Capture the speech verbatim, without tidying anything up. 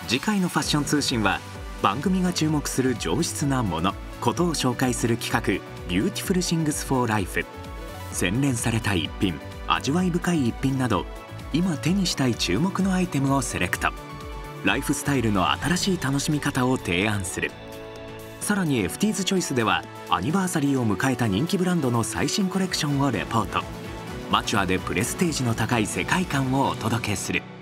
次回のファッション通信は、番組が注目する上質なものことを紹介する企画「ビューティフルシングスフォーライフ」。洗練された一品、味わい深い一品など、今手にしたい注目のアイテムをセレクト。ライフスタイルの新しい楽しみ方を提案する。さらに エフティーズ チョイスでは、アニバーサリーを迎えた人気ブランドの最新コレクションをレポート。マチュアでプレステージの高い世界観をお届けする。